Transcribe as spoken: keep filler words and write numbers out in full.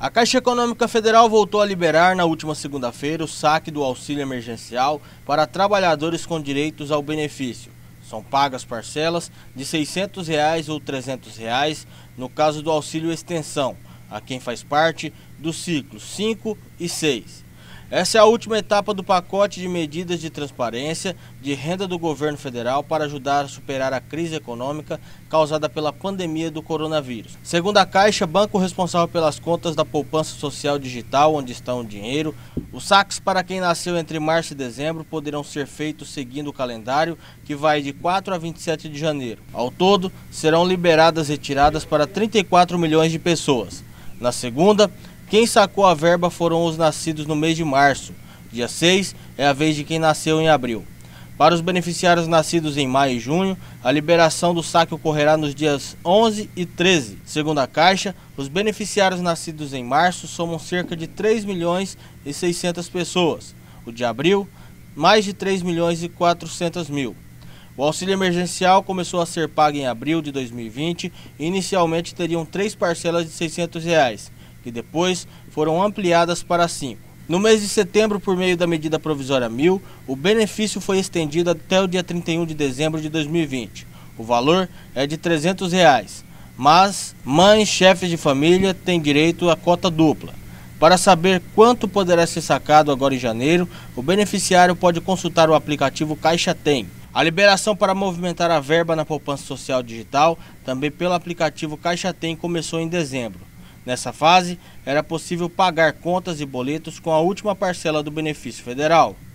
A Caixa Econômica Federal voltou a liberar na última segunda-feira o saque do auxílio emergencial para trabalhadores com direitos ao benefício. São pagas parcelas de seiscentos reais ou trezentos reais no caso do auxílio extensão, a quem faz parte dos ciclos cinco e seis. Essa é a última etapa do pacote de medidas de transparência de renda do governo federal para ajudar a superar a crise econômica causada pela pandemia do coronavírus. Segundo a Caixa, banco responsável pelas contas da poupança social digital, onde está o dinheiro, os saques para quem nasceu entre março e dezembro poderão ser feitos seguindo o calendário que vai de quatro a vinte e sete de janeiro. Ao todo, serão liberadas retiradas para trinta e quatro milhões de pessoas. Na segunda, quem sacou a verba foram os nascidos no mês de março. Dia seis é a vez de quem nasceu em abril. Para os beneficiários nascidos em maio e junho, a liberação do saque ocorrerá nos dias onze e treze. Segundo a Caixa, os beneficiários nascidos em março somam cerca de três milhões e seiscentas pessoas. O de abril, mais de três milhões e quatrocentos mil. O auxílio emergencial começou a ser pago em abril de dois mil e vinte e inicialmente teriam três parcelas de seiscentos reais. Que depois foram ampliadas para cinco. No mês de setembro, por meio da medida provisória mil, o benefício foi estendido até o dia trinta e um de dezembro de dois mil e vinte. O valor é de trezentos reais, mas mães, chefes de família têm direito à cota dupla. Para saber quanto poderá ser sacado agora em janeiro, o beneficiário pode consultar o aplicativo Caixa Tem. A liberação para movimentar a verba na poupança social digital, também pelo aplicativo Caixa Tem, começou em dezembro. Nessa fase, era possível pagar contas e boletos com a última parcela do benefício federal.